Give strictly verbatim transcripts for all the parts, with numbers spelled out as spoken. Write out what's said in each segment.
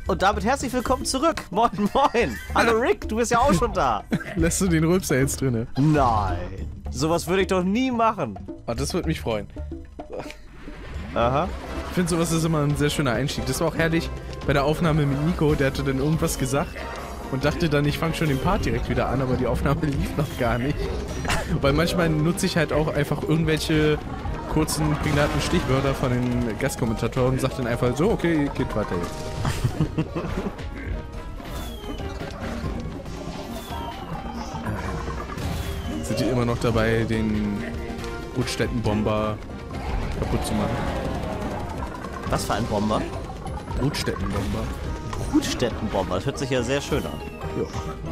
Und damit herzlich willkommen zurück. Moin, moin. Hallo Rick, du bist ja auch schon da. Lässt du den Rülpser jetzt drinne? Nein. Sowas würde ich doch nie machen. Oh, das würde mich freuen. Aha. Ich finde, sowas ist immer ein sehr schöner Einstieg. Das war auch herrlich bei der Aufnahme mit Nico. Der hatte dann irgendwas gesagt und dachte dann, ich fange schon den Part direkt wieder an, aber die Aufnahme lief noch gar nicht. Weil manchmal nutze ich halt auch einfach irgendwelche kurzen, prägnanten Stichwörter von den Gastkommentatoren und sage dann einfach so, okay, geht weiter jetzt. Sind die immer noch dabei, den Brutstätten-Bomber kaputt zu machen? Was für ein Bomber? Brutstätten-Bomber. Brutstätten-Bomber, das hört sich ja sehr schön an. Jo.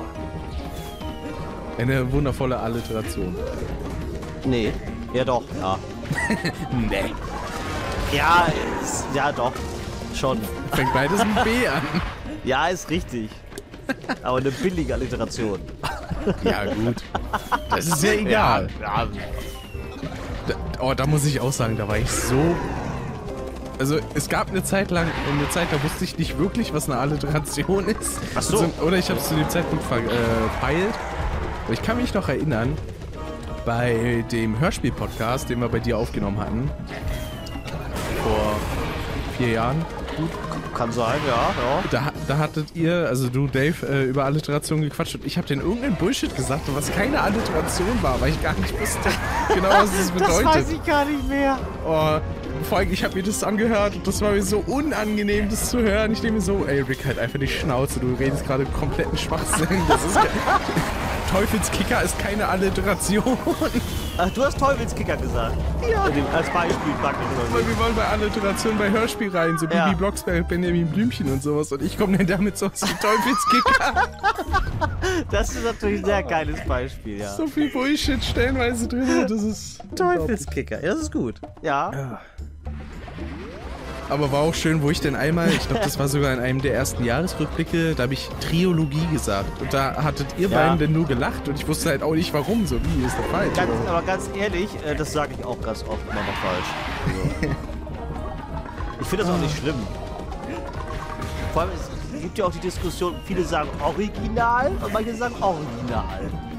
Eine wundervolle Alliteration. Nee, ja doch, ja. Nee. Ja, ist, ja doch, schon. Fängt beides mit B an. Ja, ist richtig. Aber eine billige Alliteration. Ja, gut. Das ist ja egal. Ja, ja. Da, oh, da muss ich auch sagen, da war ich so... Also, es gab eine Zeit lang, eine Zeit, da wusste ich nicht wirklich, was eine Alliteration ist. Ach so. Also, oder ich habe es zu dem Zeitpunkt verpeilt. Aber ich kann mich noch erinnern, bei dem Hörspiel-Podcast, den wir bei dir aufgenommen hatten, vor vier Jahren. Kann sein, ja, ja. Da, da hattet ihr, also du, Dave, äh, über Alliteration gequatscht und ich habe den irgendeinen Bullshit gesagt, was keine Alliteration war, weil ich gar nicht wusste genau, was das bedeutet. Das weiß ich gar nicht mehr. Oh, vor allem, ich habe mir das angehört und das war mir so unangenehm, das zu hören. Ich nehme mir so, ey Rick, halt einfach die Schnauze, du redest gerade kompletten Schwachsinn. Das ist Teufelskicker ist keine Alliteration. Ach, du hast Teufelskicker gesagt. Ja. Als Beispiel praktisch. Weil wir wollen bei Alliteration bei Hörspiel rein, so ja. Bibi Blocksberg, Benjamin Blümchen und sowas. Und ich komme dann damit so aus wie Teufelskicker. Das ist natürlich ein sehr geiles Beispiel, ja. So viel Bullshit stellenweise drin, das ist... Teufelskicker, ja, das ist gut. Ja. Ja. Aber war auch schön, wo ich denn einmal, ich glaube, das war sogar in einem der ersten Jahresrückblicke, da habe ich Triologie gesagt. Und da hattet ihr ja. beiden denn nur gelacht und ich wusste halt auch nicht warum, so wie, ist doch falsch. Ganz, aber ganz ehrlich, äh, das sage ich auch ganz oft immer noch falsch. Also. Ich finde das auch nicht schlimm. Vor allem, es gibt ja auch die Diskussion, viele sagen Original und manche sagen Original.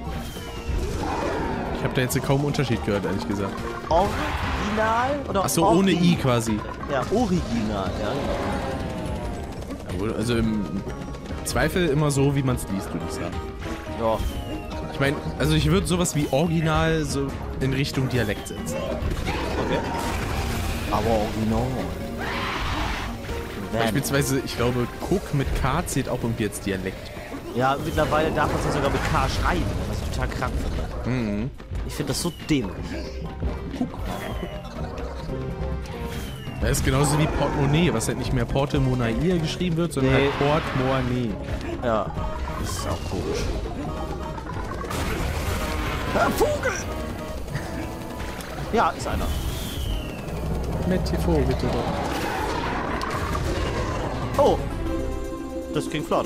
Ich habe da jetzt kaum Unterschied gehört, ehrlich gesagt. Original oder Achso, ohne I quasi. Ja, original, ja. Jawohl, also im Zweifel immer so, wie man es liest, würde ich sagen. Ja. Ich meine, also ich würde sowas wie Original so in Richtung Dialekt setzen. Okay. Aber original. Beispielsweise, ich glaube, Cook mit K zählt auch irgendwie als Dialekt. Ja, mittlerweile darf man es ja sogar mit K schreiben, was ich total krank finde. Mhm. Ich finde das so dämlich. Cook. Das ist genauso wie Portemonnaie, was halt nicht mehr Portemonnaie geschrieben wird, sondern nee. halt Portemonnaie. Ja, das ist auch komisch. Herr Vogel! Ja, ist einer. Mit die Vogel, bitte doch. Oh! Das ging flott.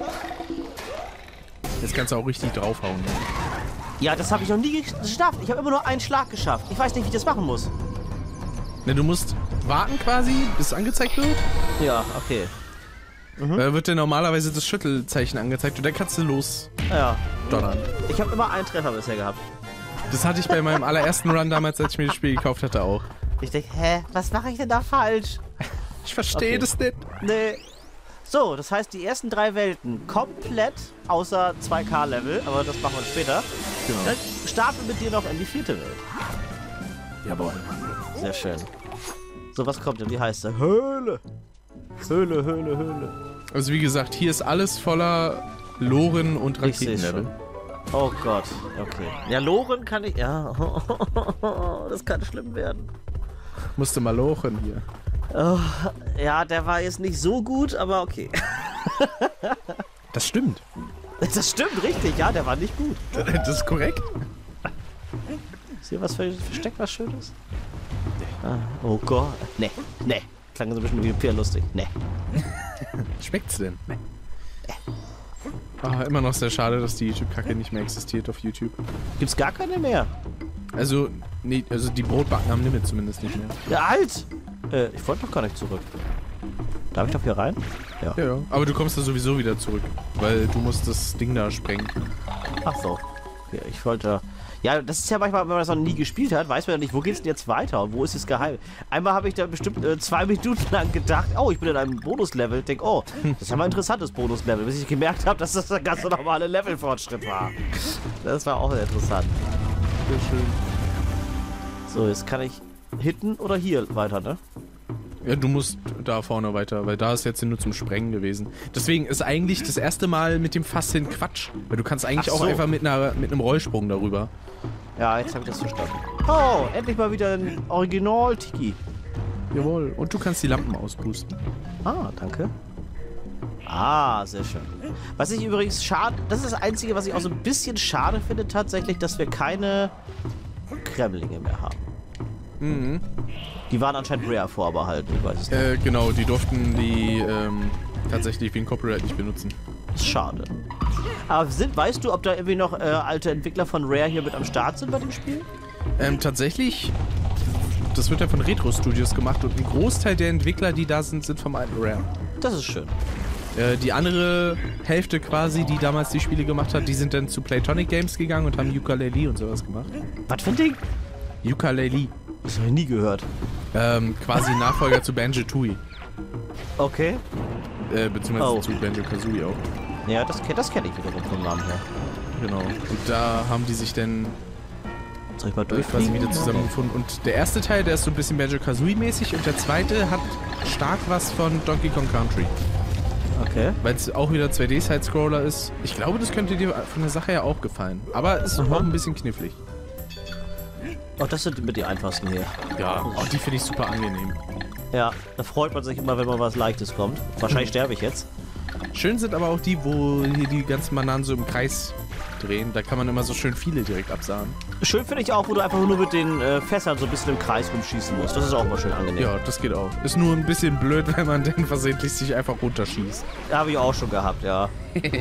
Jetzt kannst du auch richtig draufhauen. Ne? Ja, das habe ich noch nie geschafft. Ich habe immer nur einen Schlag geschafft. Ich weiß nicht, wie ich das machen muss. Ne, du musst warten quasi, bis es angezeigt wird. Ja, okay. Mhm. Da wird dir normalerweise das Schüttelzeichen angezeigt und dann kannst du los ja. donnern. Ich habe immer einen Treffer bisher gehabt. Das hatte ich bei meinem allerersten Run damals, als ich mir das Spiel gekauft hatte, auch. Ich denke, hä, was mache ich denn da falsch? Ich verstehe okay. das nicht. Nee. So, das heißt, die ersten drei Welten komplett, außer zwei K-Level, aber das machen wir später. Genau. Dann starten wir mit dir noch in die vierte Welt. Jawohl. Sehr schön. So, was kommt denn? Wie heißt der? Höhle. Höhle, Höhle, Höhle. Also wie gesagt, hier ist alles voller Loren und Raketenlevel. Oh Gott, okay. Ja, Loren kann ich... Ja, das kann schlimm werden. Musste mal lochen hier. Oh, ja, der war jetzt nicht so gut, aber okay. Das stimmt. Das stimmt, richtig. Ja, der war nicht gut. Das ist korrekt. Ist hier was versteckt, was Schönes? Ah, oh Gott. Nee, nee. Klang so ein bisschen wie Pierre lustig. Nee. Schmeckt's denn? Nee. Ah, immer noch sehr schade, dass die YouTube-Kacke nicht mehr existiert auf YouTube. Gibt's gar keine mehr? Also, nee, also die Brotbacken haben Limit zumindest nicht mehr. Ja, halt! Äh, ich wollte doch gar nicht zurück. Darf ich doch hier rein? Ja. Ja, ja. Aber du kommst da sowieso wieder zurück, weil du musst das Ding da sprengen. Ach so. Okay, ich wollte... Ja, das ist ja manchmal, wenn man das noch nie gespielt hat, weiß man ja nicht, wo geht's denn jetzt weiter und wo ist das Geheim? Einmal habe ich da bestimmt äh, zwei Minuten lang gedacht, oh, ich bin in einem Bonuslevel. Denk, oh, das ist ja mal ein interessantes Bonuslevel, bis ich gemerkt habe, dass das ein ganz normale Levelfortschritt war. Das war auch sehr interessant. Sehr schön. So, jetzt kann ich hinten oder hier weiter, ne? Ja, du musst da vorne weiter, weil da ist jetzt nur zum Sprengen gewesen. Deswegen ist eigentlich das erste Mal mit dem Fass hin Quatsch. Weil du kannst eigentlich Ach so. auch einfach mit, einer, mit einem Rollsprung darüber. Ja, jetzt habe ich das verstanden. Oh, endlich mal wieder ein Original-Tiki. Jawohl. Und du kannst die Lampen auspusten. Ah, danke. Ah, sehr schön. Was ich übrigens schade... Das ist das Einzige, was ich auch so ein bisschen schade finde tatsächlich, dass wir keine Kremlinge mehr haben. Mhm. Die waren anscheinend Rare vorbehalten, ich weiß es nicht. Äh, genau, die durften die ähm, tatsächlich wegen Copyright nicht benutzen. Das ist schade. Aber sind, weißt du, ob da irgendwie noch äh, alte Entwickler von Rare hier mit am Start sind bei dem Spiel? Ähm, tatsächlich, das wird ja von Retro Studios gemacht und ein Großteil der Entwickler, die da sind, sind vom alten Rare. Das ist schön. Äh, die andere Hälfte quasi, die damals die Spiele gemacht hat, die sind dann zu Playtonic Games gegangen und haben Yooka-Laylee und sowas gemacht. Was für ein Ding? Yooka-Laylee. Das habe ich nie gehört. Ähm, quasi Nachfolger zu Banjo-Tooie. Okay. Äh, beziehungsweise Oh. zu Banjo-Kazooie auch. Ja, das, ke- das kenne ich wiederum vom Namen her. Genau. Und da haben die sich dann Soll ich mal äh, quasi durchfliegen? wieder zusammengefunden. Und der erste Teil, der ist so ein bisschen Banjo-Kazooie-mäßig und der zweite hat stark was von Donkey Kong Country. Okay. Weil es auch wieder zwei D-Side-Scroller ist. Ich glaube, das könnte dir von der Sache her auch gefallen. Aber es ist Aha. auch ein bisschen knifflig. Oh, das sind mit die einfachsten hier. Ja, auch die finde ich super angenehm. Ja, da freut man sich immer, wenn mal was Leichtes kommt. Wahrscheinlich sterbe ich jetzt. Schön sind aber auch die, wo hier die ganzen Bananen so im Kreis drehen. Da kann man immer so schön viele direkt absahen. Schön finde ich auch, wo du einfach nur mit den äh, Fässern so ein bisschen im Kreis rumschießen musst. Das ist auch mal schön angenehm. Ja, das geht auch. Ist nur ein bisschen blöd, wenn man dann versehentlich sich einfach runterschießt. Da habe ich auch schon gehabt, ja. Ich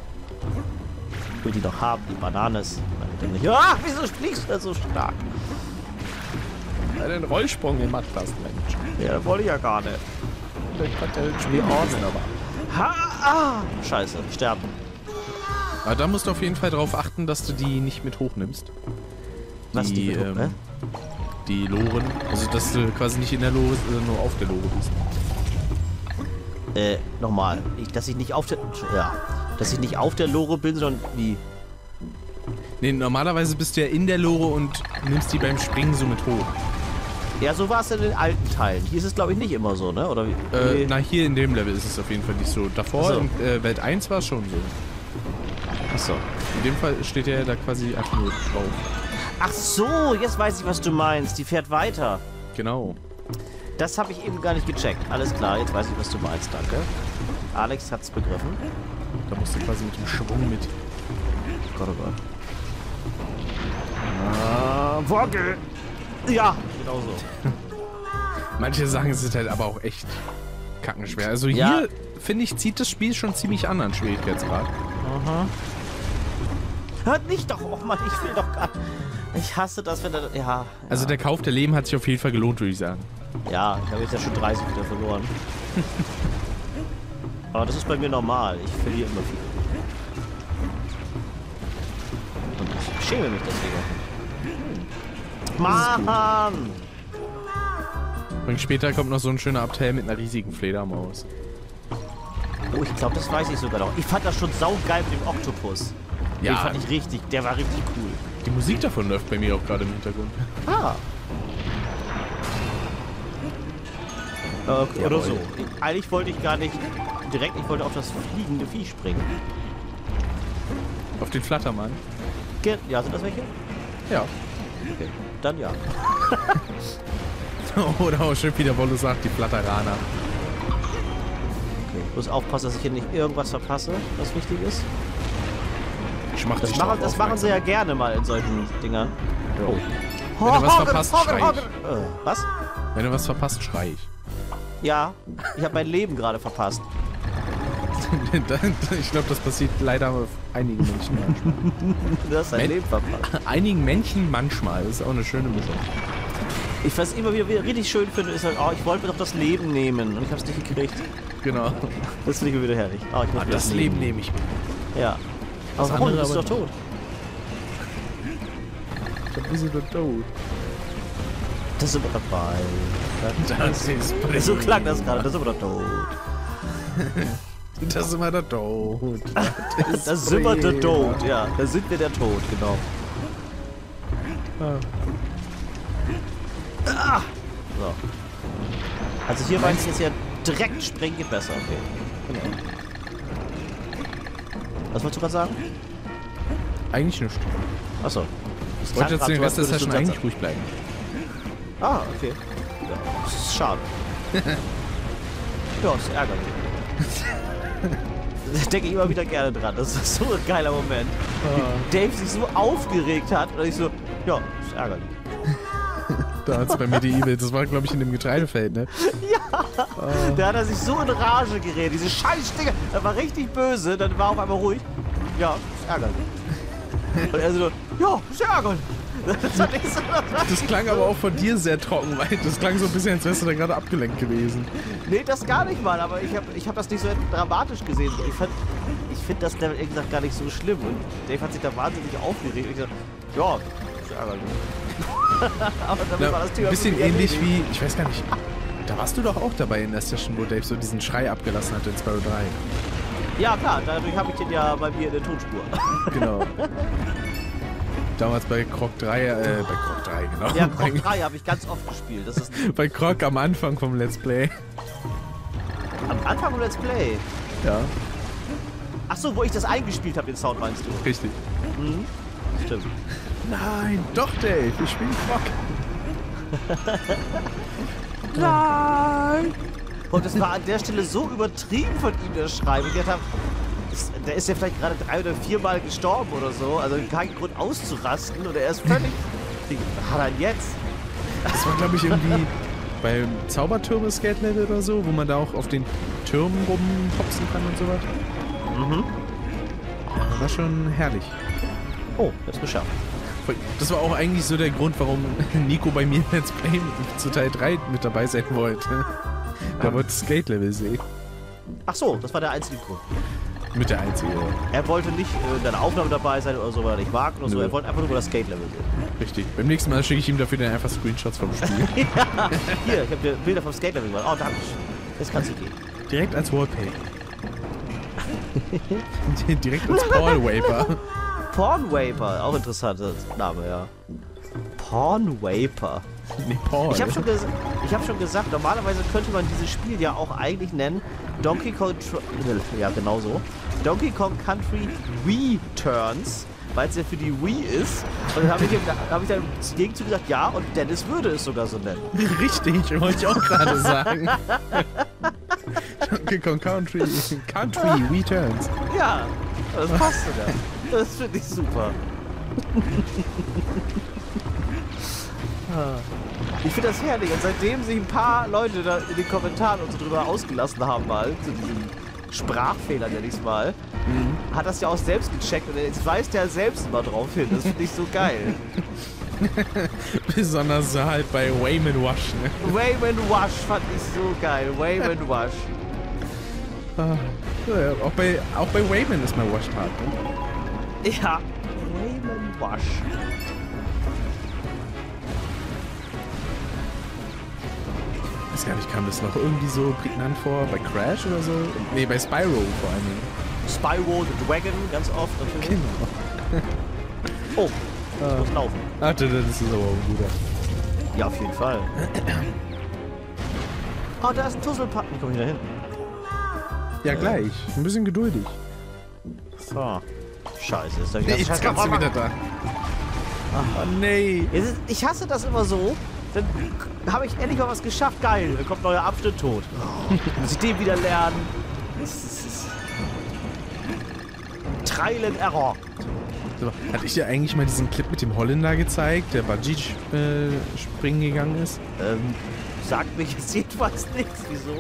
will die doch haben, die Bananes. Nein, nicht. Ah, wieso fliegst du da so stark? Weil du einen Rollsprung gemacht hast, Mensch. Ja, das wollte ich ja gar nicht. Vielleicht hat der Wie Spiel ordnen aber. Ha, ah, scheiße, sterben. Aber da musst du auf jeden Fall darauf achten, dass du die nicht mit hochnimmst. Was, die mit hoch, ne? Die Loren. Also, dass du quasi nicht in der Lore, sondern nur auf der Lore bist. Äh, nochmal. Ich, dass ich nicht auf der... Ja. Dass ich nicht auf der Lore bin, sondern wie... Nee, normalerweise bist du ja in der Lore und nimmst die beim Springen so mit hoch. Ja, so war es in den alten Teilen. Hier ist es, glaube ich, nicht immer so, ne? Oder wie? Äh, Nee. na, hier in dem Level ist es auf jeden Fall nicht so. Davor, Ach so. in äh, Welt eins war es schon so. Achso. In dem Fall steht er da quasi einfach nur drauf. Ach so, jetzt weiß ich, was du meinst. Die fährt weiter. Genau. Das habe ich eben gar nicht gecheckt. Alles klar, jetzt weiß ich, was du meinst. Danke. Alex hat's begriffen. Da musst du quasi mit dem Schwung mit. Gott, oh Gott. Ah, Woggle. Ja, genau so. Manche Sachen sind halt aber auch echt kackenschwer. Also Ja. hier, finde ich, zieht das Spiel schon ziemlich an an Schwierigkeitsgrad. Aha. Hört nicht doch, oh Mann, ich will doch gar... Ich hasse das, wenn er... Ja, Also der Kauf der Leben hat sich auf jeden Fall gelohnt, würde ich sagen. ja, ich habe jetzt ja schon dreißig wieder verloren. Aber das ist bei mir normal. Ich verliere immer viel. Und ich schäme mich deswegen. Mann! Und später kommt noch so ein schöner Abteil mit einer riesigen Fledermaus. Oh, ich glaube, das weiß ich sogar noch. Ich fand das schon saugeil mit dem Oktopus. Ja. Den fand ich richtig, der war richtig cool. Die Musik davon läuft bei mir auch gerade im Hintergrund. Ah. Okay, oder so. Eigentlich wollte ich gar nicht direkt, ich wollte auf das fliegende Vieh springen. Auf den Flattermann. Ge ja, sind das welche? Ja. Okay, dann ja. Oder auch schön, wie der Wollo sagt, die Flatteraner. Okay, muss aufpassen, dass ich hier nicht irgendwas verpasse, was wichtig ist. Ich mach Das, dich machen, drauf das machen sie ja aufmerksam. gerne mal in solchen Dingern. Oh. Wenn du was verpasst, schrei ich. Äh, was? Wenn du was verpasst, schrei ich. Ja, ich habe mein Leben gerade verpasst. Ich glaube, das passiert leider auf einigen Menschen manchmal. Du hast dein Men- Leben verpasst. Einigen Menschen manchmal. Das ist auch eine schöne Mischung. Ich was immer wieder, wieder richtig schön finde, ist halt, oh, ich wollte mir doch das Leben nehmen und ich habe es nicht gekriegt. Genau. Das finde ich mir wieder herrlich. Oh, ich Ah, das, das Leben nehme ich mir. Ja. Das Aber warum? Du andere bist doch aber tot. Da bist du doch tot. Das sind wir dabei. Das ist So klang das gerade, das sind wir doch tot. Das sind wir da tot. Da sind wir der Tod, ja. Da sind wir der Tod, genau. Ah. So. Also hier weiß ich jetzt ja direkt springen geht besser, okay. Genau. Was wolltest du gerade sagen? Eigentlich nicht. Achso. Ich wollte jetzt den Rest der Session eigentlich ruhig bleiben. Ah, okay. Ja, das ist schade. Ja, ist ärgerlich. Da denke ich immer wieder gerne dran. Das ist so ein geiler Moment. Wie Dave sich so aufgeregt hat und ich so, ja, ist ärgerlich. Da hat's bei Medieval, das war glaube ich in dem Getreidefeld, ne? Ja! Oh. Da hat er sich so in Rage geredet. Diese Scheißdinger. Er war richtig böse, dann war er auf einmal ruhig. Ja, ist ärgerlich. Und er so, ja, ist ärgerlich. Das, war nicht so, das, war Das klang aber auch von dir sehr trocken, weil das klang so ein bisschen, als wärst du da gerade abgelenkt gewesen. Nee, das gar nicht mal, aber ich habe ich hab das nicht so dramatisch gesehen. Ich, fand, ich finde das ehrlich gesagt gar nicht so schlimm. Und Dave hat sich da wahnsinnig aufgeregt. Und ich dachte, ja, ist ärgerlich. Aber damit Na, war das Thema ein bisschen erledigt. ähnlich wie, ich weiß gar nicht, da warst du doch auch dabei in der Session, wo Dave so diesen Schrei abgelassen hat in Spyro drei. Ja, klar, dadurch habe ich den ja bei mir in der Tonspur. Genau. Damals bei Croc drei, äh, bei Croc drei, genau. Ja, Croc drei habe ich ganz oft gespielt. Das ist bei Croc am Anfang vom Let's Play. am Anfang vom Let's Play. Ja, Ach so, wo ich das eingespielt habe, den Sound meinst du? richtig. Mhm. Stimmt. Nein, doch Dave, wir spielen Croc. Nein! Und das war an der Stelle so übertrieben von ihm, das Schreiben. Ich dachte, ist, der ist ja vielleicht gerade drei oder viermal gestorben oder so. Also kein Grund auszurasten. Und er ist völlig... Wie hat er denn jetzt? Das war glaube ich irgendwie beim Zaubertürme-Skate-Level oder so, wo man da auch auf den Türmen rumhopsen kann und sowas. Mhm. Ja, war schon herrlich. Oh, das geschafft. Das war auch eigentlich so der Grund, warum Nico bei mir in Let's Play zu Teil drei mit dabei sein wollte. Da wollte Skate-Level sehen. Ach so, das war der einzige Grund. Mit der einzige. Er wollte nicht äh, in deiner Aufnahme dabei sein oder so, weil er nicht mag oder so. Nö. Er wollte einfach nur das Skate-Level sehen. Richtig. Beim nächsten Mal schicke ich ihm dafür dann einfach Screenshots vom Spiel. Ja, hier, ich habe dir Bilder vom Skate-Level gemacht. Oh, danke. Das kannst du gehen. Direkt als Wallpaper. Direkt als Wallpaper. Porn-Vaper, auch interessanter Name, ja. Porn-Vaper. Nee, Paul. Ich habe schon, ges ich hab schon gesagt, normalerweise könnte man dieses Spiel ja auch eigentlich nennen Donkey Kong... Tr ja, genau so. Donkey Kong Country Wii Turns, weil es ja für die Wii ist. Und dann habe ich, hab ich dann im Gegenzug gesagt, ja, und Dennis würde es sogar so nennen. Richtig, wollte ich auch gerade sagen. Donkey Kong Country, Country Returns. Ja, das passt sogar. Das finde ich super. Ich finde das herrlich. Und seitdem sich ein paar Leute da in den Kommentaren und so drüber ausgelassen haben, mal zu diesem Sprachfehler, nenne ich es mal, mhm. hat das ja auch selbst gecheckt und jetzt weist er selbst immer drauf hin. Das finde ich so geil. Besonders halt bei Wayman Wash, ne? Wayman Wash fand ich so geil. Wayman Wash. Ah, ja, auch, bei, auch bei Wayman ist mein Wash hart, ne? Ja. Wayman Wash. Ich weiß gar nicht, kam das noch irgendwie so prägnant vor? Bei Crash oder so? Nee, bei Spyro vor allen Dingen. Spyro the Dragon, ganz oft natürlich. Genau. Oh, ich muss laufen. Ach, das ist aber ein guter. Ja, auf jeden Fall. Oh, da ist ein Tusselpack. Ich komme wieder hin. Ja, gleich. Ein bisschen geduldig. So. Scheiße, ist da wieder Nee, jetzt kannst du wieder da. Ach, oh, nee. Ist, ich hasse das immer so. Dann habe ich endlich mal was geschafft. Geil, dann kommt ein neuer Abschnitt, tot. Oh, muss ich den wieder lernen. Das ist, das ist Trial and Error. So, hatte ich dir eigentlich mal diesen Clip mit dem Holländer gezeigt, der Bungee-Springen gegangen ist? Ähm, sagt mir jetzt jedenfalls nichts. Wieso?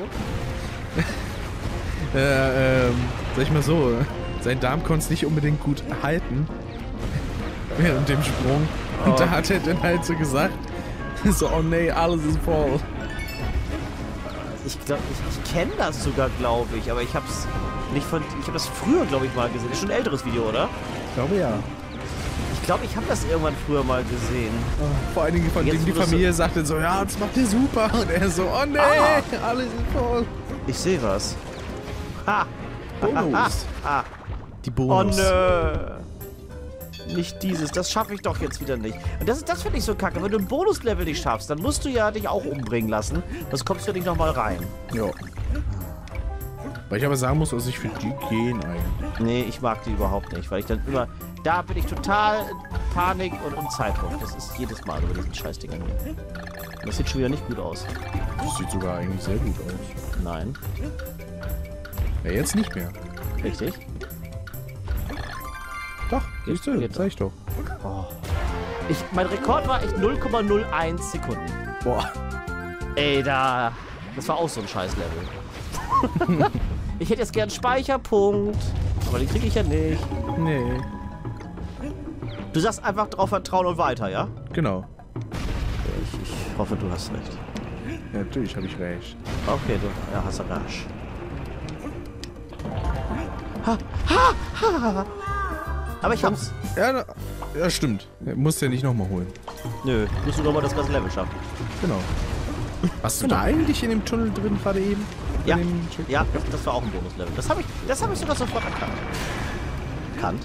äh, ähm, sag ich mal so, sein Darm konnte es nicht unbedingt gut halten während dem Sprung. Und Oh. da hat er dann halt so gesagt, So, oh nee, alles ist voll. Ich glaube, ich, ich kenne das sogar, glaube ich, aber ich hab's nicht von. Ich habe das früher, glaube ich, mal gesehen. Ist schon ein älteres Video, oder? Ich glaube ja. Ich glaube, ich habe das irgendwann früher mal gesehen. Oh, vor allen Dingen von dem die Familie so sagte so, ja, das macht ihr super. Und er so, oh nee, ah. alles ist voll. Ich sehe was. Ha! Bonus. Ah. Die Bonus. Oh nö. Nicht dieses, das schaffe ich doch jetzt wieder nicht. Und das, das finde ich so kacke. Wenn du ein Bonuslevel nicht schaffst, dann musst du ja dich auch umbringen lassen. Das kommst du ja nicht nochmal rein. Ja. Weil ich aber sagen muss, also ich finde die gehen eigentlich. Nee, ich mag die überhaupt nicht, weil ich dann immer... Da bin ich total Panik und, und Zeitdruck. Das ist jedes Mal über diesen Scheißdingern hier. Das sieht schon wieder nicht gut aus. Das sieht sogar eigentlich sehr gut aus. Nein. Ja, jetzt nicht mehr. Richtig? Doch, siehst du, Geht sag ich doch. Oh. Ich, mein Rekord war echt null Komma null eins Sekunden. Boah. Ey, da... Das war auch so ein Scheißlevel. Ich hätte jetzt gern einen Speicherpunkt. Aber den kriege ich ja nicht. Nee. Du sagst einfach drauf vertrauen und weiter, ja? Genau. Ich, ich hoffe, du hast recht. Ja, natürlich habe ich recht. Okay, du ja, hast recht. Ha, ha, ha. Aber ich hab's. Ja, da, ja stimmt. Musst ja nicht nochmal holen. Nö, musst du nochmal das ganze Level schaffen. Genau. Warst du da eigentlich in dem Tunnel drin gerade eben? Ja, dem ja, das, das war auch ein Bonuslevel. Das habe ich, das habe ich sogar sofort erkannt. Erkannt?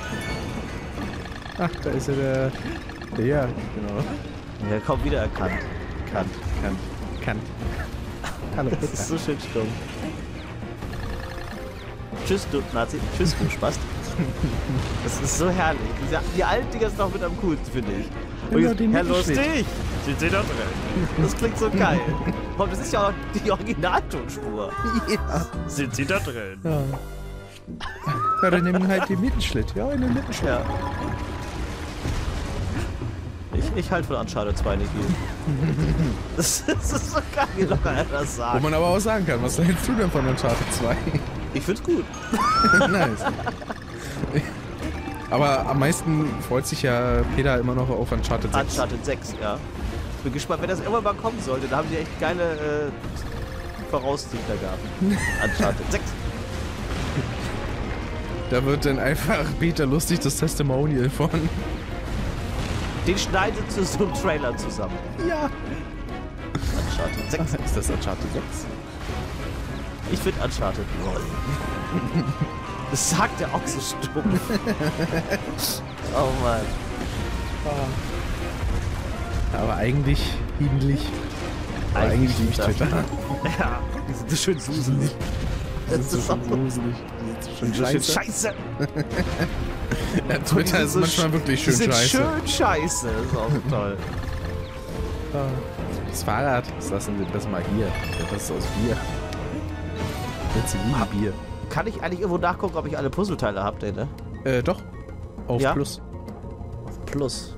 Ach, da ist ja der... der ja, genau. Ja, kaum wieder erkannt. Erkannt. Kann. Kann. Hallo, Das ist so schön stumm. Tschüss, du Nazi. Tschüss, du Spast. Das ist so herrlich. Diese, die alten Dinger sind noch mit am coolsten, finde ich. Und Ja, jetzt, den Herr Mittelschnitt. Lustig! Sind Sie da drin? Das klingt so geil. Und das ist ja auch die Originaltonspur. Ja. Sind Sie da drin? Ja. Ja, dann nehmen wir halt den Mittelschnitt. Ja, in den Mittelschnitt. Ja. Ich, ich halte von Uncharted zwei nicht viel. Das, das ist so geil, wie locker er das Wo sagt. man aber auch sagen kann, was hältst du denn von Uncharted zwei? Ich find's gut. Nice. Aber am meisten freut sich ja Peter immer noch auf Uncharted sechs. Uncharted sechs, ja. Ich bin gespannt, wenn das irgendwann mal kommen sollte. Da haben die echt geile äh, Voraussichter gehabt. Uncharted sechs. Da wird dann einfach Peter lustig das Testimonial von... Den schneiden sie zu so einem Trailer zusammen. Ja. Uncharted sechs. Ist das Uncharted sechs? Ich finde Uncharted lol. Das sagt er auch so stumpf. Oh Mann. Aber eigentlich, himmlisch. Aber Eigentlich eigentlich liebe ich das. Twitter. Ja, die sind so schön suselig. Das ist so schön gruselig. Das ist schon So schön scheiße. scheiße. Ja, Twitter ist so manchmal sch- wirklich die schön sind scheiße. schön scheiße. Das ist auch so toll. Das Fahrrad, das lassen wir das mal hier. Das ist aus Bier. Jetzt lieben Bier. Kann ich eigentlich irgendwo nachgucken, ob ich alle Puzzleteile habe, ne? Äh, doch. Auf Ja? Plus. Auf Plus.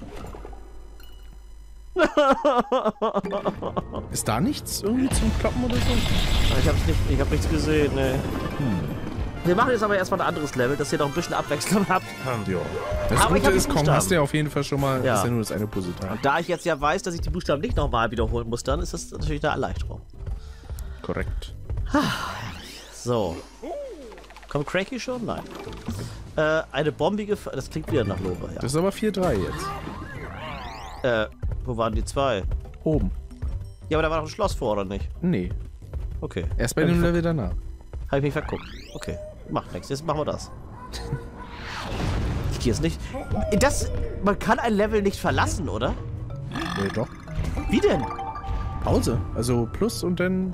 Ist da nichts irgendwie zum Kloppen oder so? Ich habe nicht, ich hab nichts gesehen, ne. Wir machen jetzt aber erstmal ein anderes Level, dass ihr noch ein bisschen Abwechslung habt. Ja. Das Aber ich Gute hab die ist, Kong Buchstaben. hast du ja auf jeden Fall schon mal. Ja. Ist ja nur das eine Puzzleteil. Da ich jetzt ja weiß, dass ich die Buchstaben nicht nochmal wiederholen muss, dann ist das natürlich eine Erleichterung. Korrekt. So. Kommt Cranky schon? Nein. Äh, eine bombige... F das klingt wieder nach Lore, ja. Das ist aber vier drei jetzt. Äh, wo waren die zwei? Oben. Ja, aber da war doch ein Schloss vor, oder nicht? Nee. Okay. Erst bei Hab ich dem ver- Level danach. Hab ich mich verguckt. Okay. Macht nichts. Jetzt machen wir das. Ich gehe jetzt nicht... Das... Man kann ein Level nicht verlassen, oder? Nee, doch. Wie denn? Pause. Also Plus und dann.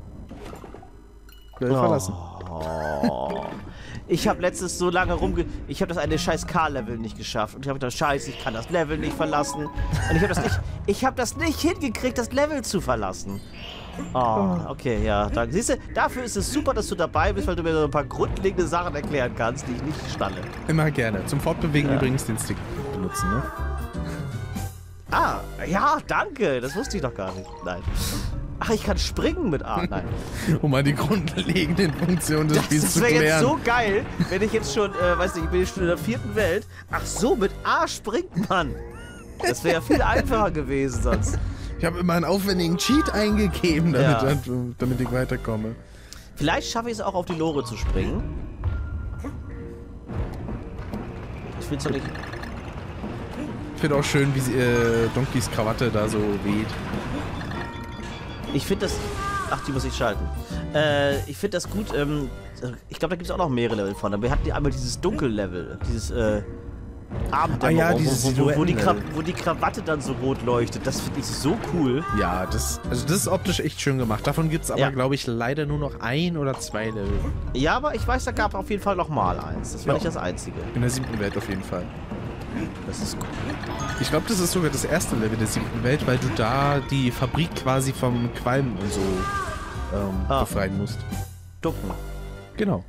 Level verlassen. Oh. Ich habe letztens so lange rumge... Ich habe das eine scheiß K-Level nicht geschafft. Und ich habe gedacht, scheiße, ich kann das Level nicht verlassen. Und ich habe das nicht... Ich habe das nicht hingekriegt, das Level zu verlassen. Oh, okay, ja. Danke. Siehst du, dafür ist es super, dass du dabei bist, weil du mir so ein paar grundlegende Sachen erklären kannst, die ich nicht stalle. Immer gerne. Zum Fortbewegen Ja. übrigens den Stick benutzen, ne? Ah, ja, danke. Das wusste ich doch gar nicht. Nein. Ach, ich kann springen mit A. Nein. Um mal die grundlegenden Funktionen des Das, Spiels das zu wäre jetzt klären. so geil, wenn ich jetzt schon, äh, weiß nicht, ich bin jetzt schon in der vierten Welt. Ach so, mit A springt man. Das wäre ja viel einfacher gewesen sonst. Ich habe immer einen aufwendigen Cheat eingegeben, damit, Ja. damit ich weiterkomme. Vielleicht schaffe ich es auch, auf die Lore zu springen. Ich will es doch nicht... Ich finde auch schön, wie sie, äh, Donkeys Krawatte da so weht. Ich finde das... Ach, die muss ich schalten. Äh, ich finde das gut, ähm... Ich glaube, da gibt es auch noch mehrere Level von. Aber wir hatten ja einmal dieses Dunkellevel. Dieses, äh... Abenddämmerung, Ah ja, dieses wo, wo, wo, die Kra Silhouettenlevel. wo die Krawatte dann so rot leuchtet. Das finde ich so cool. Ja, das, also das ist optisch echt schön gemacht. Davon gibt es aber, Ja. glaube ich, leider nur noch ein oder zwei Level. Ja, aber ich weiß, da gab es auf jeden Fall noch mal eins. Das war Ja. nicht das einzige. In der siebten Welt auf jeden Fall. Das ist cool. Ich glaube, das ist sogar das erste Level der siebten Welt, weil du da die Fabrik quasi vom Qualm und so ähm, Ah. befreien musst. Ducken. Genau.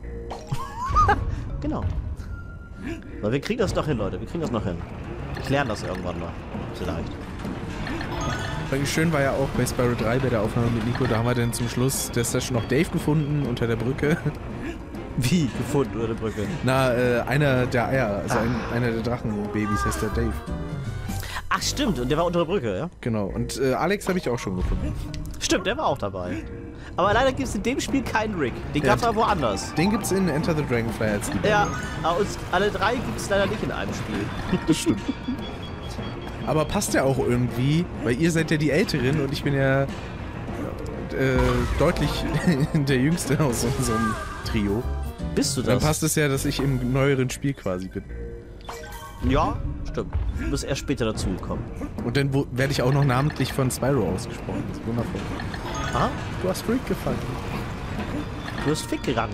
Genau. Aber wir kriegen das noch hin, Leute. Wir kriegen das noch hin. Ich lerne das irgendwann mal. Vielleicht. Eigentlich schön war ja auch bei Spyro drei bei der Aufnahme mit Nico, da haben wir dann zum Schluss der Session noch Dave gefunden unter der Brücke. Wie? Gefunden oder eine Brücke? Na, äh, einer der Eier, also Ah. ein, einer der Drachenbabys heißt der Dave. Ach, stimmt. Und der war unter der Brücke, ja? Genau. Und äh, Alex habe ich auch schon gefunden. Stimmt, der war auch dabei. Aber leider gibt es in dem Spiel keinen Rick. Den Ja. gab es aber woanders. Den gibt's in Enter the Dragonfly als die Ja, aber uns alle drei gibt es leider nicht in einem Spiel. Das stimmt. Aber passt ja auch irgendwie, weil ihr seid ja die Älteren und ich bin ja äh, deutlich der Jüngste aus unserem Trio. Bist du Dann das? passt es ja, dass ich im neueren Spiel quasi bin. Ja, stimmt. Du bist erst später dazugekommen. Und dann wo- werde ich auch noch namentlich von Spyro ausgesprochen. Das ist wundervoll. Aha, Du hast Freak gefangen. du hast Fick gegangen.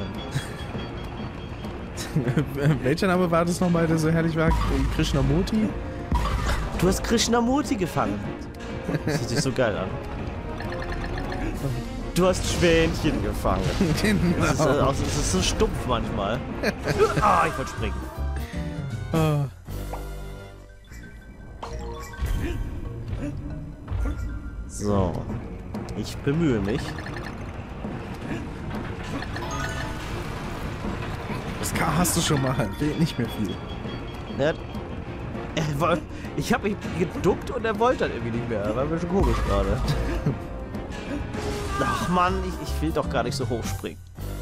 Welcher Name war das nochmal, der so herrlich war? Krishnamurti? Du hast Krishnamurti gefangen. Das hört sich so geil an. Du hast Schwänchen gefangen. Das ist, äh, Genau. auch, das ist so stumpf manchmal. Ah, ich wollte springen. Ah. So. Ich bemühe mich. Das K hast du schon mal. Fehlt nicht mehr viel. Er, er woll- ich habe mich geduckt und er wollte dann irgendwie nicht mehr. Das war ein bisschen komisch gerade. Ach Mann, ich, ich will doch gar nicht so hoch springen.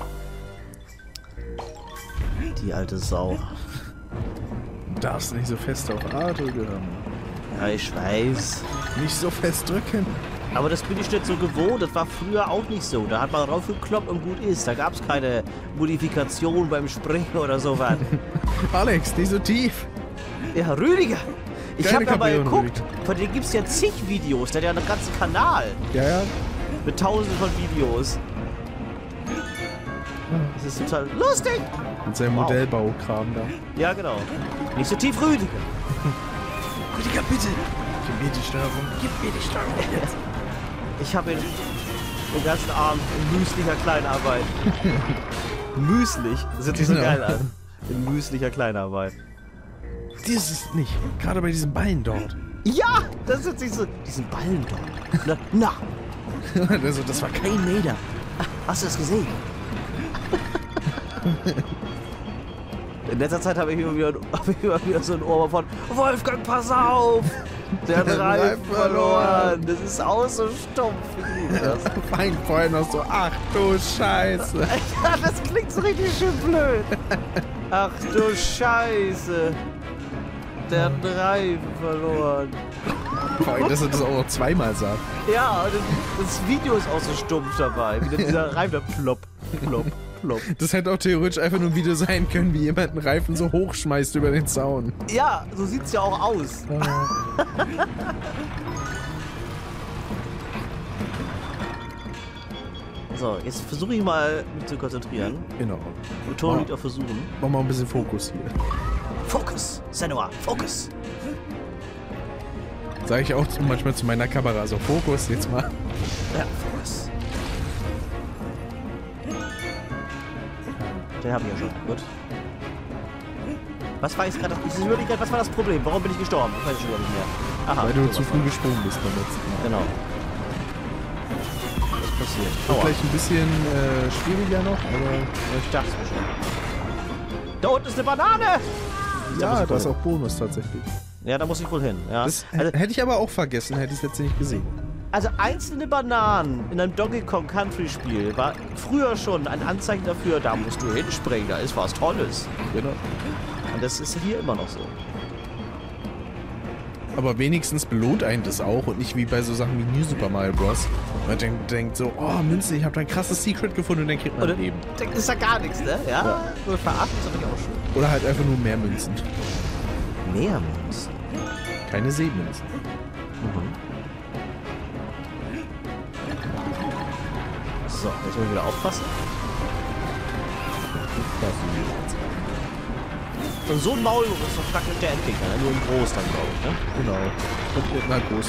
Die alte Sau. Du darfst nicht so fest auf A drücken. Ja, ich weiß. Nicht so fest drücken. Aber das bin ich nicht so gewohnt. Das war früher auch nicht so. Da hat man draufgekloppt und gut ist. Da gab es keine Modifikation beim Springen oder sowas. Alex, nicht so tief. Ja, Rüdiger. Ich Keine habe da mal Kapriolen, geguckt. Von denen gibt es ja zig Videos. Der hat ja einen ganzen Kanal Ja, ja. mit tausenden von Videos. Das ist total lustig. Mit seinem Wow. Modellbaukram da. Ja, genau. Nicht so tief, Rüdiger. Rüdiger, bitte. Gib mir die Steuerung. Gib mir die Steuerung jetzt. Ich habe ihn den ganzen Abend in müslicher Kleinarbeit. Müslich? Das hört sich so Genau. geil an. In müslicher Kleinarbeit. Das ist nicht. Gerade bei diesem Bein dort. Ja, das hört sich so... Diesen Ballen dort. Na, na, Also, das war kein Meter. hast du das gesehen? In letzter Zeit habe ich immer wieder, hab ich immer wieder so ein Ohr von Wolfgang, pass auf! Der hat den Der Reifen Reifen verloren. verloren. Das ist auch so stumpf. Ich liebe das. Fein vorher noch so, ach du Scheiße. Ja, das klingt so richtig schön blöd. Ach du Scheiße. Der hat den Reifen verloren. Vor allem, dass er das auch noch zweimal sagt. Ja, und das, das Video ist auch so stumpf dabei. Wie dann dieser Reifen, der plopp, plopp, plopp. Das hätte auch theoretisch einfach nur ein Video sein können, wie jemand einen Reifen so hochschmeißt über den Zaun. Ja, so sieht's ja auch aus. So, jetzt versuche ich mal, mich zu konzentrieren. Genau. Betonung Oh. liegt auf Versuchen. Mach mal ein bisschen Fokus hier. Fokus, Senua, Fokus. Sage ich auch zu- manchmal zu meiner Kamera, so Fokus jetzt mal. Ja, Fokus. Den habe ich ja schon. Gut. Was war jetzt gerade? Ich überlege gerade, was war das Problem? Warum bin ich gestorben? Ich weiß es schon gar nicht mehr. Aha. Weil du sowas zu früh war. gesprungen bist beim letzten Mal. Genau. Was passiert? Wird Aua. gleich ein bisschen äh, schwieriger noch, aber Ich dachte es mir schon. Da unten ist eine Banane! ja, da ist auch Bonus tatsächlich. Ja, da muss ich wohl hin. Ja. Das Also, hätte ich aber auch vergessen, hätte ich es jetzt nicht gesehen. also einzelne Bananen in einem Donkey Kong Country Spiel war früher schon ein Anzeichen dafür, da musst du hinspringen, da ist was Tolles. Genau. Und das ist hier immer noch so. Aber wenigstens belohnt einen das auch und nicht wie bei so Sachen wie New Super Mario Bros. Man denkt, denkt so, oh Münze, ich habe da ein krasses Secret gefunden und dann kriegt man Oder Leben. das ist ja gar nichts, ne? Ja, Ja. so verarschen ist natürlich auch schön. Oder halt einfach nur mehr Münzen. Mehr Münzen. Keine Seemünzen. Mhm. So, jetzt müssen wir wieder aufpassen. Und so ein Maulwurf ist doch praktisch der Endgegner, ne? Nur in groß dann, glaube ich, ne? Genau. Und mit einer großen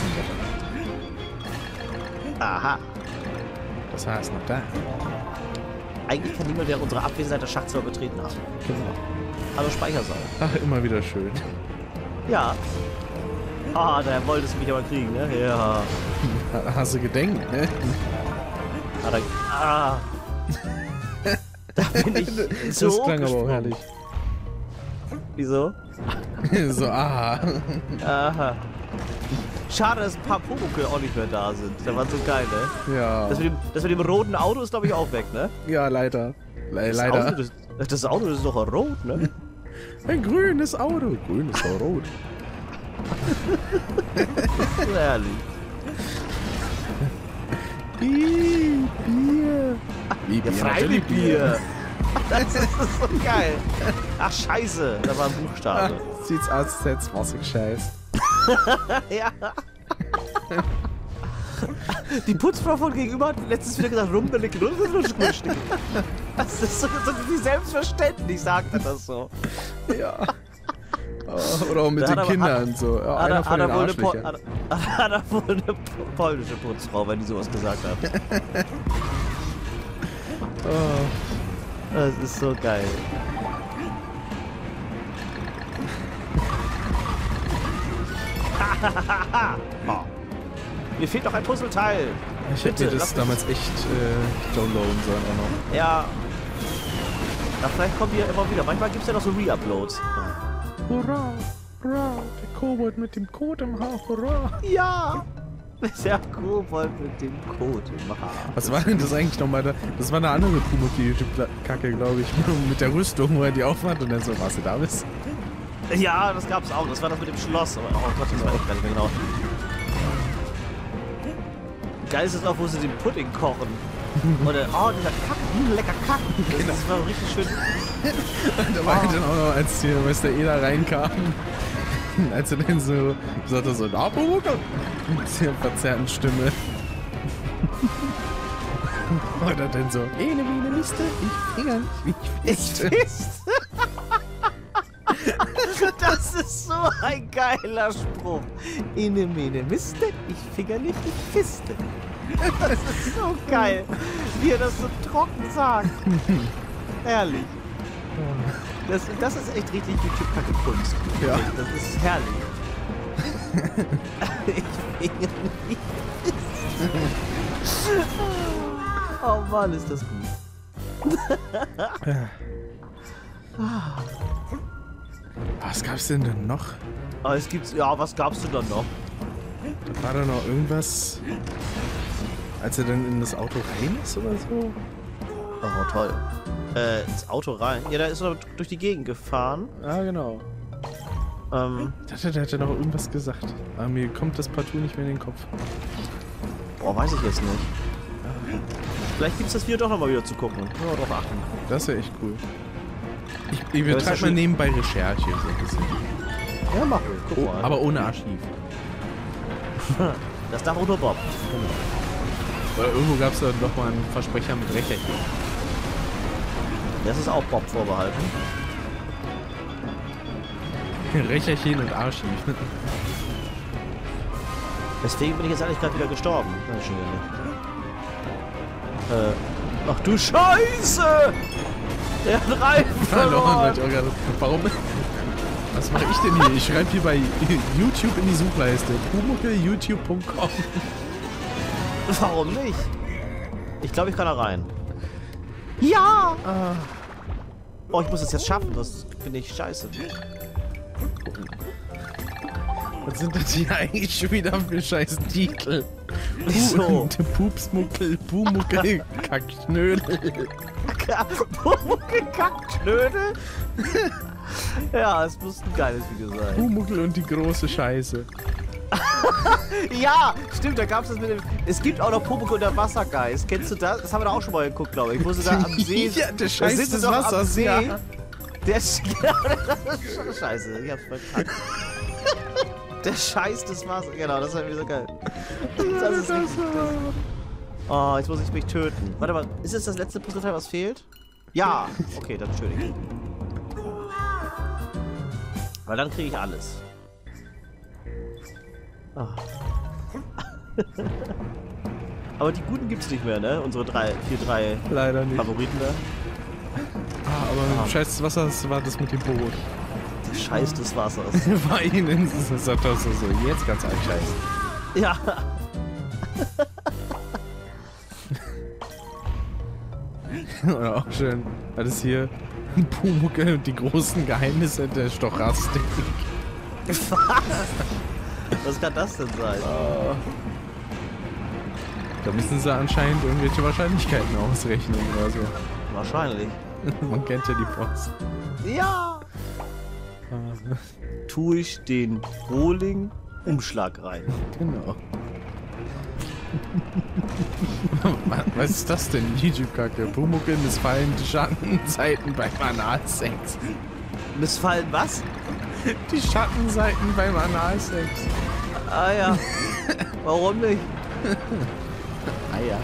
Waffe. Aha. Das heißt noch da. Eigentlich kann niemand während unserer Abwesenheit das Schachzimmer betreten haben. Genau. Hallo Speichersaal. Ach, immer wieder schön. Ja. Ah, da wolltest du mich aber kriegen, ne? Ja. Ha- Hast du gedenkt, ne? Ah, da, ah. Da bin ich so Das klang aber auch hochgesprungen. herrlich. Wieso? So, aha. Aha. Schade, dass ein paar Pumuckl auch nicht mehr da sind. Der war so geil, ne? Ja. Das mit dem, das mit dem roten Auto ist, glaube ich, auch weg, ne? Ja, leider. Le Das leider. Auto, das, das Auto das ist doch rot, ne? Ein grünes Auto. Grün ist doch rot. So ehrlich. Bier. Bier. Wie Ja, freilich Bier. Das ist so geil. Ach, scheiße. Da war ein Ach, Buchstabe. sieht's aus, als hätt's was gescheißt. Ja. Die Putzfrau von gegenüber hat letztens wieder gesagt, rumpelig, rumpelig. Das ist so, so wie selbstverständlich, sagt er das so. Ja. Oh, oder auch mit Da den hat er- Kindern hat- so. Ja, Hat einer er, von hat, den er wohl eine Pol- Arschlöchern. hat, hat er wohl eine polnische Putzfrau, wenn die sowas gesagt hat. Oh. Das ist so geil. Oh. Mir fehlt noch ein Puzzleteil. Ich hätte Bitte, das lass damals echt äh, downloaden sollen auch noch. Ja. Na, vielleicht kommen die ja immer wieder. Manchmal gibt es ja noch so Re-Uploads. Hurra, hurra, der Kobold mit dem Code im Haar, hurra. Ja! Der Kobold mit dem Code im Haar. Was war denn das eigentlich nochmal da? Das war eine andere Pumuckl-YouTube-Kacke, glaube ich. Mit der Rüstung, wo er die aufmacht und dann so, was du da bist? Ja, das gab's auch. Das war das mit dem Schloss. Aber, oh Gott, das weiß ich gar nicht mehr genau. Geil ist es auch, wo sie den Pudding kochen. Oder, oh, dieser Kack, mh, lecker Kack. Das, Genau. das war richtig schön. Da war dann auch noch, als hier Mister Eder reinkam, als er dann so sagte, so, na, Pumuckl? Mit der verzerrten Stimme. Oder dann so, ene, mene, Miste, ich finger nicht, ich Ich fiste. fist. Das ist so ein geiler Spruch. Ine, mene, miste, ich finger nicht, ich fiste. Das ist so geil, wie er das so trocken sagt. Ehrlich. Das, das ist echt richtig YouTube-Kacke-Kunst. Ja. Das ist herrlich. Ich finger nicht. Oh Mann, ist das gut. Was gab's denn denn noch? Aber es gibt, ja, was gab's denn dann noch? Da war da noch irgendwas, als er dann in das Auto rein ist oder so? Oh, toll. Äh, ins Auto rein. Ja, da ist er durch die Gegend gefahren. Ah, genau. Ähm, Ich dachte, der hätte noch irgendwas gesagt. Aber mir kommt das partout nicht mehr in den Kopf. boah, weiß ich jetzt nicht. Vielleicht gibt's das Video doch nochmal wieder zu gucken. Nur drauf achten. Das wäre echt cool. Ich, ich Ja, ist ja betreibe mal schon- nebenbei Recherche so ein bisschen. Ja, mach ruhig. Guck Oh, mal. aber ohne Archiv. Das darf auch nur Bob. Weil irgendwo gab es da noch mal einen Versprecher mit Recherche. Das ist auch Bob vorbehalten. Recherchen und Archiv. Deswegen bin ich jetzt eigentlich gerade wieder gestorben. Na, schön. Äh, ach du Scheiße! Der hat Reifen Verloren, verloren. weil ich auch gerade. Warum? Was mache ich denn hier? Ich schreibe hier bei YouTube in die Suchleiste. Pumuckl youtube punkt com. Warum nicht? Ich glaube, ich kann da rein. Ja! Oh, ich muss das jetzt schaffen. Das finde ich scheiße. Was sind das hier eigentlich schon wieder für scheiß Titel? Wieso? Pupsmuckel, Pumuckel, Kackknödel. Pumuckel, Kackknödel? Ja, es muss ein geiles Video sein. Pumuckel und die große Scheiße. Ja, stimmt, da gab es das mit dem... Es gibt auch noch Pumuckel und der Wassergeist. Kennst du das? Das haben wir da auch schon mal geguckt, glaube ich. Ich wusste da am See... Ja, der Scheiß da des doch am Wassers, See. ja. Der Sch das ist schon scheiße, ich hab's verkackt. Der Scheiß des Wassers, genau, das ist irgendwie so geil. Das ist richtig. Oh, jetzt muss ich mich töten. Warte mal, ist es das letzte Puzzleteil, was fehlt? Ja! Okay, dann töte ich. Weil dann kriege ich alles. Oh. Aber die guten gibt's nicht mehr, ne? Unsere drei, vier, drei Leider nicht. Favoriten da. Ah, aber mit dem Scheiß des Wassers war das mit dem Boot. Der Scheiß des Wassers. War ihnen so, so, so, jetzt ganz ein Scheiß. Ja. Oder auch schön. Das hier Pumuckel und die großen Geheimnisse der Stochastik. Was? Was kann das denn sein? Oh. Da müssen sie anscheinend irgendwelche Wahrscheinlichkeiten ausrechnen oder so. Wahrscheinlich. Man kennt ja die Post. Ja! Ah. Tue ich den Bowling-Umschlag rein. Genau. Was ist das denn? YouTube-Kacke. Pumuckel missfallen die Schattenseiten beim Analsex. Missfallen was? Die Schattenseiten beim Analsex. Ah ja. Warum nicht? Ah ja.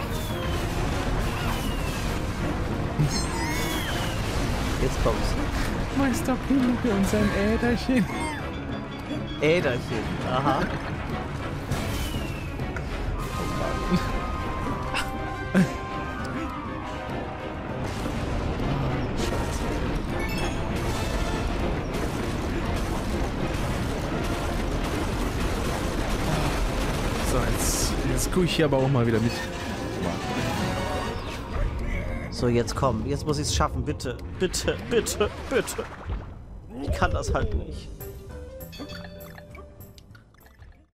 Jetzt kommt's. Meister Pumuckel und sein Äderchen. Äderchen. Aha. So, jetzt, jetzt gucke ich hier aber auch mal wieder mit. So, jetzt komm. Jetzt muss ich es schaffen. Bitte, bitte, bitte, bitte. Ich kann das halt nicht.